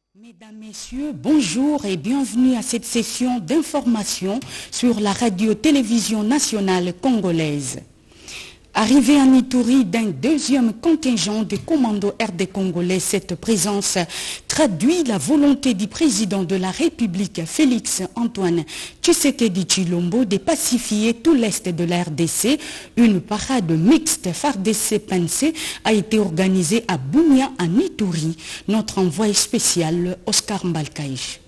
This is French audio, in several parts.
Mesdames, Messieurs, bonjour et bienvenue à cette session d'information sur la radio-télévision nationale congolaise. Arrivé en Ituri d'un deuxième contingent des commandos RD congolais, cette présence traduit la volonté du président de la République, Félix Antoine Tshisekedi Tshilombo, de pacifier tout l'est de la RDC. Une parade mixte FARDC-PNC a été organisée à Bunia en Ituri. Notre envoyé spécial, Oscar Mbalkaïch.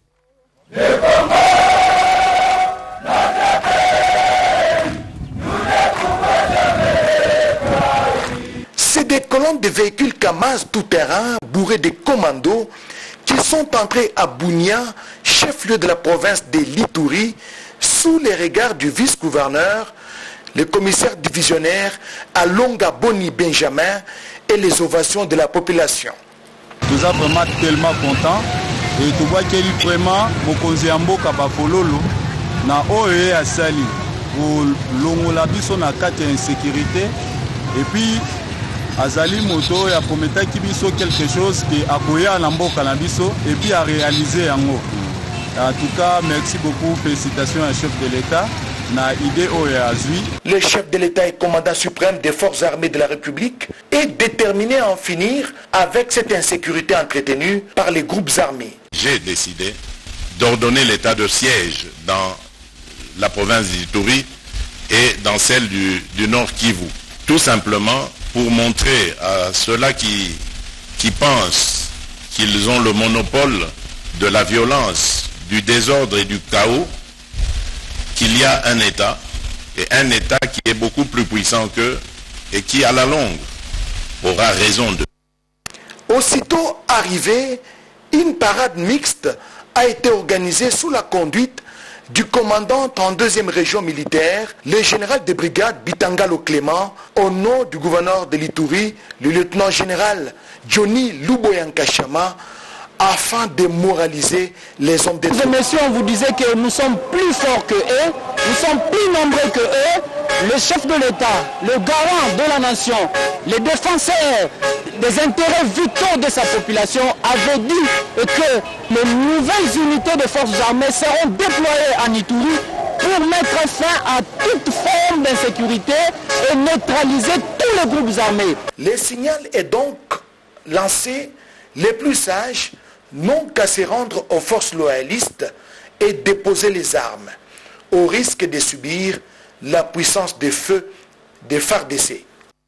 C'est des colonnes de véhicules Kamaz tout-terrain bourrés de commandos qui sont entrés à Bunia, chef-lieu de la province de l'Ituri, sous les regards du vice-gouverneur, le commissaire divisionnaire Alonga Boni Benjamin et les ovations de la population. Nous sommes vraiment tellement contents et tu vois qu'il est vraiment Mokonzi Amboka Bafololo na OE Asali pour l'ongola biso na kati insécurité et puis Azali Moto a promis Kibiso quelque chose qui a koya na mboka na biso et puis a réalisé en haut. En tout cas, merci beaucoup, félicitations à chef de l'État. Le chef de l'État et commandant suprême des forces armées de la République est déterminé à en finir avec cette insécurité entretenue par les groupes armés. J'ai décidé d'ordonner l'état de siège dans la province d'Ituri et dans celle du Nord Kivu. Tout simplement pour montrer à ceux-là qui pensent qu'ils ont le monopole de la violence, du désordre et du chaos, qu'il y a un État, et un État qui est beaucoup plus puissant qu'eux, et qui à la longue aura raison d'eux. Aussitôt arrivé, une parade mixte a été organisée sous la conduite du commandant 32e région militaire, le général de brigade Bitangalo Clément, au nom du gouverneur de l'Ituri, le lieutenant-général Johnny Luboyankashama, afin de moraliser les hommes d'État. Messieurs, on vous disait que nous sommes plus forts que eux, nous sommes plus nombreux que eux. Le chef de l'État, le garant de la nation, les défenseurs des intérêts vitaux de sa population avait dit que les nouvelles unités de forces armées seront déployées en Ituri pour mettre fin à toute forme d'insécurité et neutraliser tous les groupes armés. Le signal est donc lancé, les plus sages n'ont qu'à se rendre aux forces loyalistes et déposer les armes, au risque de subir la puissance de feu des FARDC.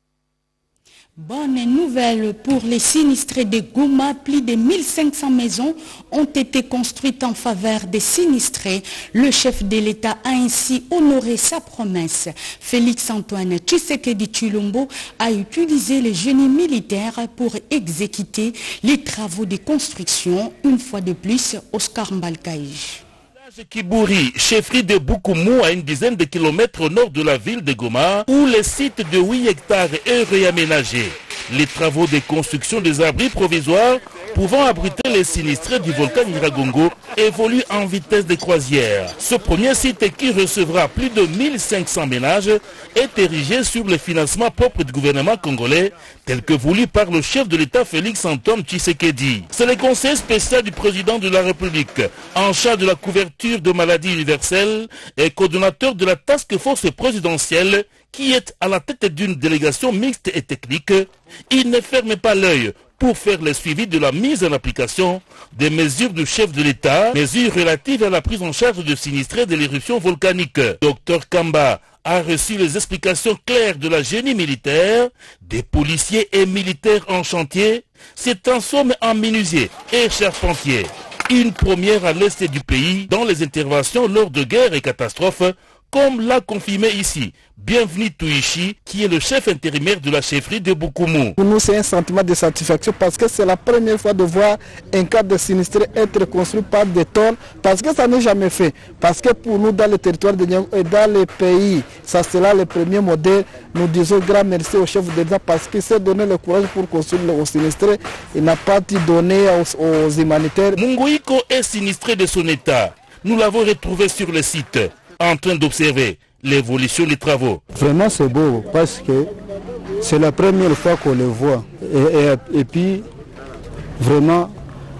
Bonne nouvelle pour les sinistrés de Goma. Plus de 1500 maisons ont été construites en faveur des sinistrés. Le chef de l'État a ainsi honoré sa promesse. Félix Antoine Tshisekedi Tshilombo a utilisé les génies militaires pour exécuter les travaux de construction. Une fois de plus, Oscar Mbalkaïch. Kibouri, chefferie de Bukumu, à une dizaine de kilomètres au nord de la ville de Goma, où le site de 8 hectares est réaménagé. Les travaux de construction des abris provisoires pouvant abriter les sinistrés du volcan Nyiragongo évoluent en vitesse de croisière. Ce premier site qui recevra plus de 1500 ménages est érigé sur le financement propre du gouvernement congolais, tel que voulu par le chef de l'État Félix Antoine Tshisekedi. C'est le conseil spécial du président de la République, en charge de la couverture de maladies universelles et coordonnateur de la task force présidentielle, qui est à la tête d'une délégation mixte et technique. Il ne ferme pas l'œil pour faire le suivi de la mise en application des mesures du chef de l'État, mesures relatives à la prise en charge de sinistrés de l'éruption volcanique. Dr Kamba a reçu les explications claires de la génie militaire, des policiers et militaires en chantier, se transforment en menuisiers et charpentiers. Une première à l'est du pays dans les interventions lors de guerres et catastrophes, comme l'a confirmé ici Bienvenue Touichi, qui est le chef intérimaire de la chefferie de Bukumu. Pour nous, c'est un sentiment de satisfaction parce que c'est la première fois de voir un cadre de sinistré être construit par des tonnes, parce que ça n'est jamais fait. Parce que pour nous, dans le territoire de Niamey et dans les pays, ça sera le premier modèle. Nous disons grand merci au chef de l'État parce qu'il s'est donné le courage pour construire le sinistré. Il n'a pas tout donné aux humanitaires. Munguiko est sinistré de son état. Nous l'avons retrouvé sur le site, en train d'observer l'évolution des travaux. Vraiment c'est beau parce que c'est la première fois qu'on le voit. Et puis vraiment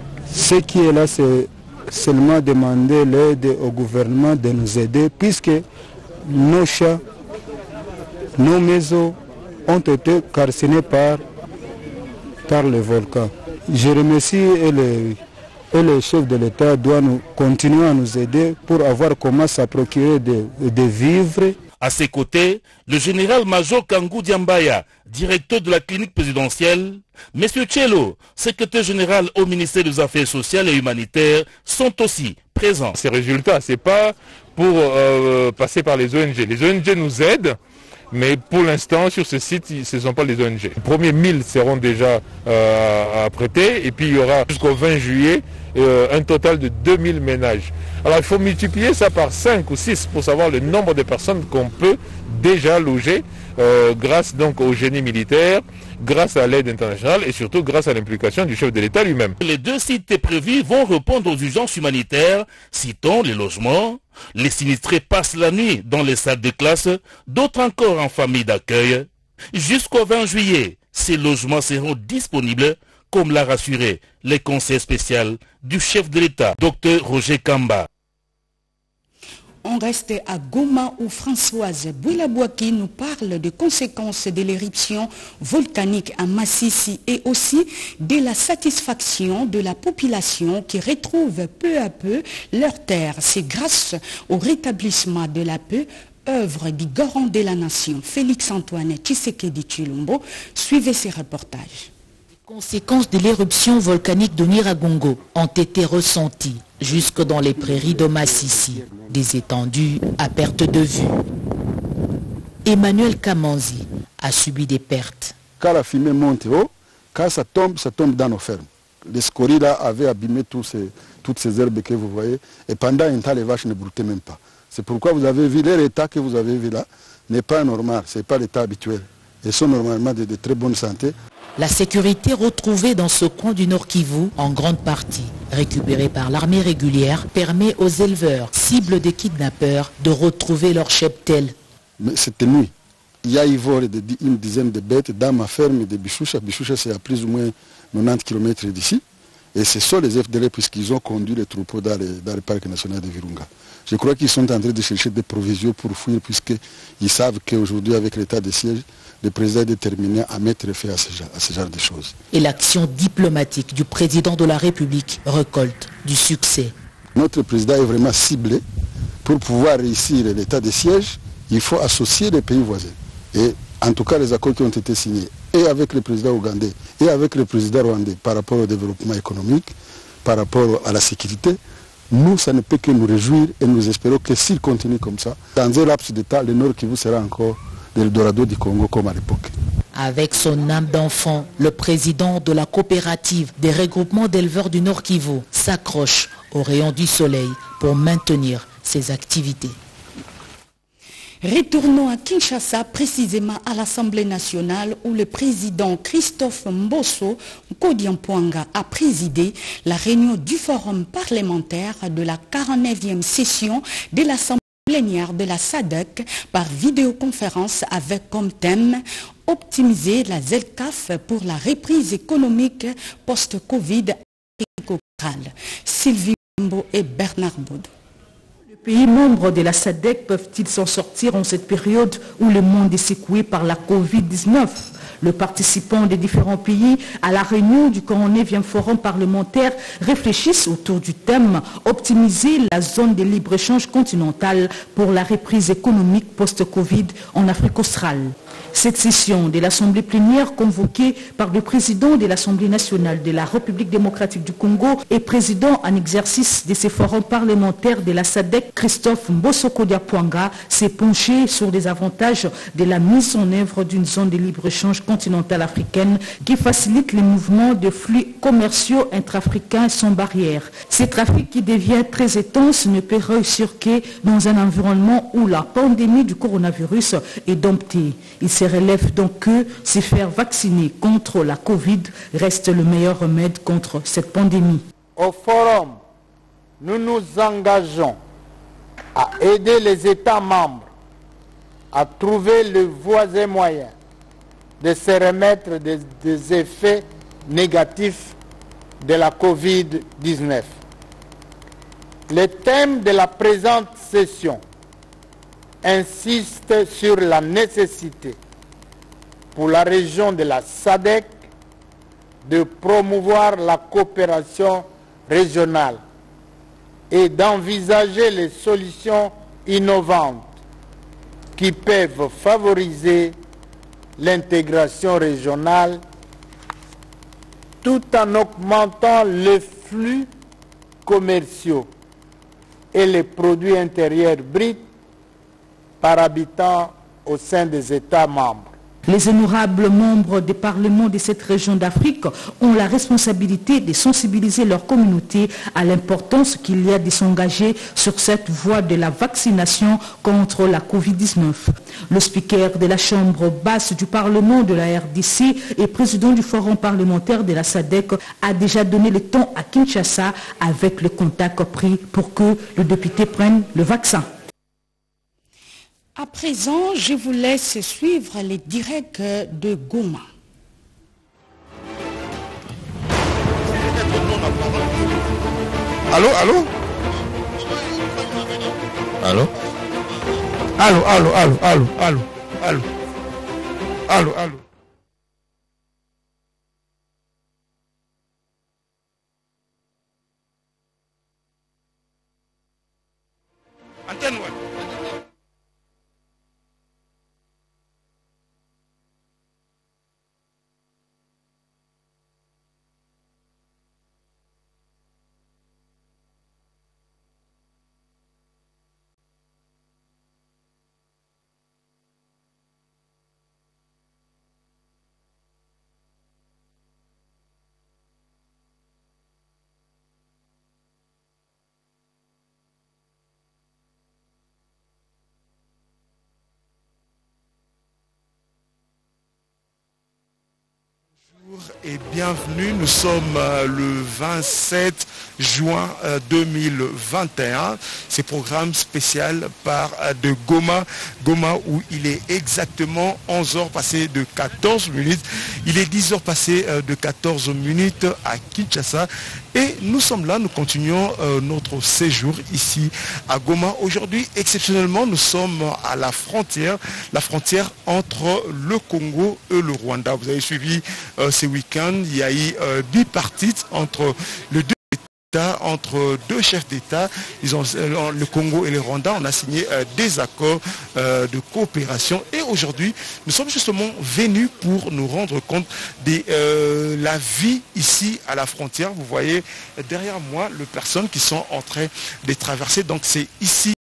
Ce qui est là, c'est seulement demander l'aide au gouvernement de nous aider, puisque nos chats, nos maisons ont été calcinés par le volcan. Je remercie et le chef de l'État doit continuer à nous aider pour avoir comment ça procurer des vivres. À ses côtés, le général-major Kangou Diambaya, directeur de la clinique présidentielle, M. Tchelo, secrétaire général au ministère des Affaires sociales et humanitaires, sont aussi présents. Ces résultats, ce n'est pas pour passer par les ONG. Les ONG nous aident, mais pour l'instant, sur ce site, ce ne sont pas les ONG. Les premiers 1000 seront déjà prêtés, et puis il y aura jusqu'au 20 juillet un total de 2000 ménages. Alors il faut multiplier ça par 5 ou 6 pour savoir le nombre de personnes qu'on peut déjà loger grâce donc au génie militaire, grâce à l'aide internationale et surtout grâce à l'implication du chef de l'État lui-même. Les 2 sites prévus vont répondre aux urgences humanitaires, citons les logements. Les sinistrés passent la nuit dans les salles de classe, d'autres encore en famille d'accueil. Jusqu'au 20 juillet, ces logements seront disponibles, comme l'a rassuré le conseil spécial du chef de l'État, Dr Roger Kamba. On reste à Goma où Françoise Bouilabouaki nous parle des conséquences de l'éruption volcanique à Massissi et aussi de la satisfaction de la population qui retrouve peu à peu leur terre. C'est grâce au rétablissement de la paix, œuvre du garant de la nation, Félix-Antoine Tshisekedi Tshilombo. Suivez ces reportages. Les conséquences de l'éruption volcanique de Nyiragongo ont été ressenties jusque dans les prairies de Massissi, des étendues à perte de vue. Emmanuel Kamanzi a subi des pertes. Quand la fumée monte haut, quand ça tombe dans nos fermes. Les scories là avaient abîmé toutes ces herbes que vous voyez, et pendant un temps les vaches ne broutaient même pas. C'est pourquoi vous avez vu l'état que vous avez vu là n'est pas normal, ce n'est pas l'état habituel. Ils sont normalement de très bonne santé. La sécurité retrouvée dans ce coin du Nord Kivu, en grande partie récupérée par l'armée régulière, permet aux éleveurs, cibles des kidnappeurs, de retrouver leur cheptel. Mais c'était nuit. Il y a une dizaine de bêtes dans ma ferme de Bichoucha. Bichoucha, c'est à plus ou moins 90 km d'ici. Et ce sont les FDL puisqu'ils ont conduit les troupeaux dans le parc national de Virunga. Je crois qu'ils sont en train de chercher des provisions pour fuir puisqu'ils savent qu'aujourd'hui, avec l'état de siège, le président est déterminé à mettre fin à ce genre de choses. Et l'action diplomatique du président de la République récolte du succès. Notre président est vraiment ciblé. Pour pouvoir réussir l'état de siège, il faut associer les pays voisins. Et en tout cas, les accords qui ont été signés, et avec le président ougandais, et avec le président rwandais, par rapport au développement économique, par rapport à la sécurité, nous, ça ne peut que nous réjouir et nous espérons que s'il continue comme ça, dans un laps de temps, le Nord Kivu sera encore l'Eldorado du Congo comme à l'époque. Avec son âme d'enfant, le président de la coopérative des regroupements d'éleveurs du Nord Kivu s'accroche aux rayons du soleil pour maintenir ses activités. Retournons à Kinshasa, précisément à l'Assemblée nationale où le président Christophe Mbosso Nkodiampouanga a présidé la réunion du forum parlementaire de la 49e session de l'Assemblée plénière de la SADC par vidéoconférence avec comme thème « Optimiser la ZLCAF pour la reprise économique post-Covid africo-rurale ». Sylvie Mbo et Bernard Baud. Les pays membres de la SADC peuvent-ils s'en sortir en cette période où le monde est secoué par la Covid-19 ? Les participants des différents pays à la réunion du 49e forum parlementaire réfléchissent autour du thème « Optimiser la zone de libre-échange continentale pour la reprise économique post-Covid en Afrique australe ». Cette session de l'Assemblée plénière convoquée par le président de l'Assemblée nationale de la République démocratique du Congo et président en exercice de ces forums parlementaires de la SADC, Christophe Mbosso Nkodiampouanga, s'est penché sur les avantages de la mise en œuvre d'une zone de libre-échange continentale africaine qui facilite les mouvements de flux commerciaux intra-africains sans barrière. Ce trafic qui devient très intense ne peut réussir que dans un environnement où la pandémie du coronavirus est domptée. Il se relève donc que se faire vacciner contre la Covid reste le meilleur remède contre cette pandémie. Au forum, nous nous engageons à aider les États membres à trouver les voies et moyens de se remettre des effets négatifs de la Covid-19. Le thème de la présente session insiste sur la nécessité pour la région de la SADC de promouvoir la coopération régionale et d'envisager les solutions innovantes qui peuvent favoriser l'intégration régionale tout en augmentant les flux commerciaux et les produits intérieurs bruts par habitant au sein des États membres. Les honorables membres des parlements de cette région d'Afrique ont la responsabilité de sensibiliser leur communauté à l'importance qu'il y a de s'engager sur cette voie de la vaccination contre la Covid-19. Le speaker de la Chambre basse du Parlement de la RDC et président du Forum parlementaire de la SADC a déjà donné le ton à Kinshasa avec le contact pris pour que le député prenne le vaccin. À présent, je vous laisse suivre les directs de Goma. Allô, allô? Allô? Allô, allô, allô, allô, allô, allô, allô, allô. Antenne, ouais. Et bienvenue, nous sommes le 27 juin 2021. C'est programme spécial par de Goma, où il est exactement 11h passées de 14 minutes. Il est 10h passées de 14 minutes à Kinshasa. Et nous sommes là, nous continuons notre séjour ici à Goma. Aujourd'hui, exceptionnellement, nous sommes à la frontière entre le Congo et le Rwanda. Vous avez suivi ces week-ends, il y a eu bipartite entre les deux États, entre deux chefs d'État. Le Congo et le Rwanda, on a signé des accords de coopération. Et aujourd'hui, nous sommes justement venus pour nous rendre compte de la vie ici à la frontière. Vous voyez derrière moi les personnes qui sont en train de traverser. Donc c'est ici